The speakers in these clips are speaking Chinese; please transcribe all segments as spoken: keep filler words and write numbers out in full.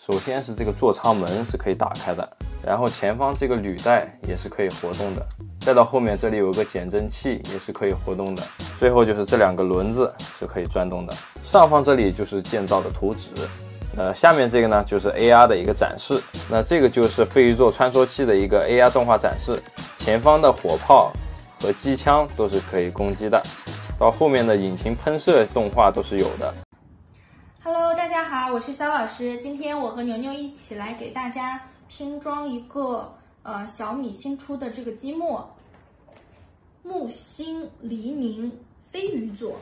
首先是这个座舱门是可以打开的，然后前方这个履带也是可以活动的，再到后面这里有个减震器也是可以活动的，最后就是这两个轮子是可以转动的。上方这里就是建造的图纸，呃，下面这个呢就是 A R 的一个展示，那这个就是飞鱼座穿梭器的一个 A R 动画展示，前方的火炮和机枪都是可以攻击的，到后面的引擎喷射动画都是有的。 Hello， 大家好，我是肖老师。今天我和牛牛一起来给大家拼装一个呃小米新出的这个积木木星黎明飞鱼座。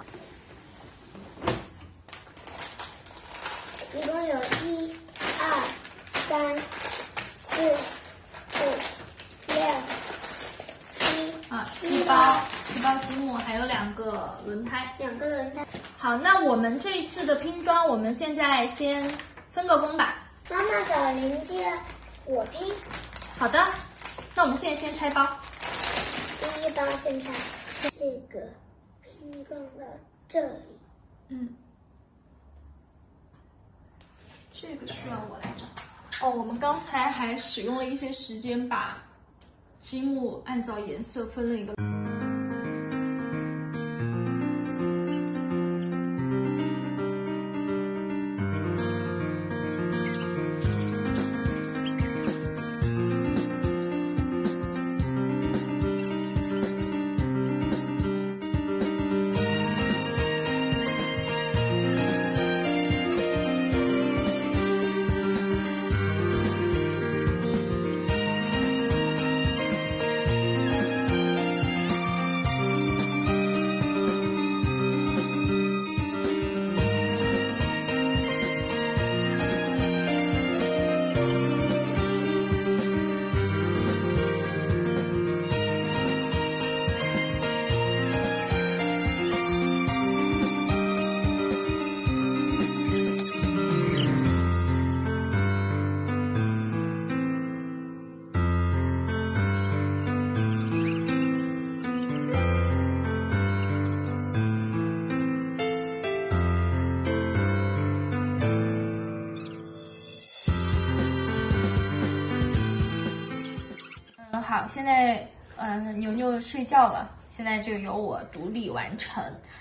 一共有一、二、三、四、五、六、七啊，七包七包积木，还有两个轮胎， 两个轮胎。 好，那我们这一次的拼装，我们现在先分个工吧。 妈妈的零件我拼。 好的，那我们现在先拆包。 第一包先拆这个拼装的这里。 嗯，这个需要我来找。哦，我们刚才还使用了一些时间把积木按照颜色分了一个。好，现在嗯、呃，牛牛睡觉了，现在就由我独立完成。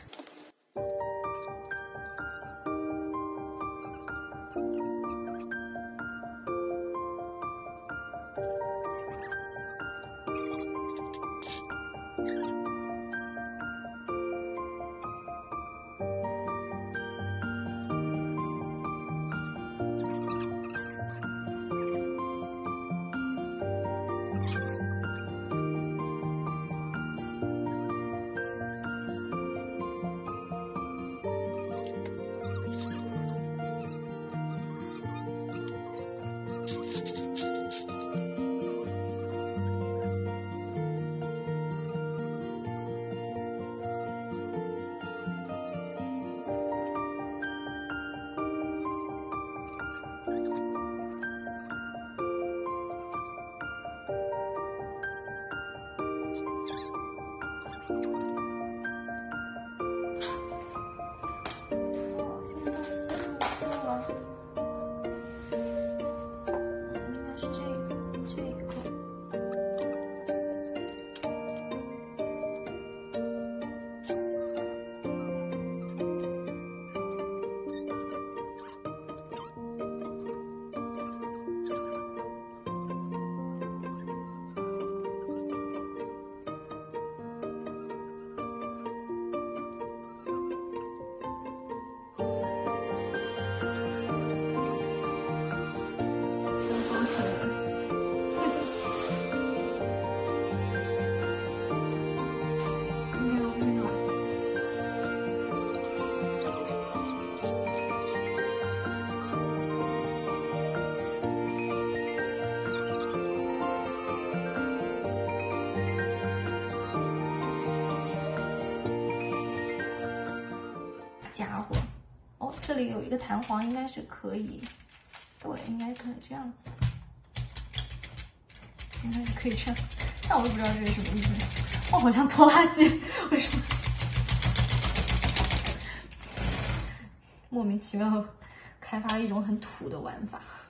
家伙，哦，这里有一个弹簧，应该是可以，对，应该可以这样子，应该是可以这样子，但我也不知道这是什么意思。哦，好像拖拉机，为什么？莫名其妙开发了一种很土的玩法。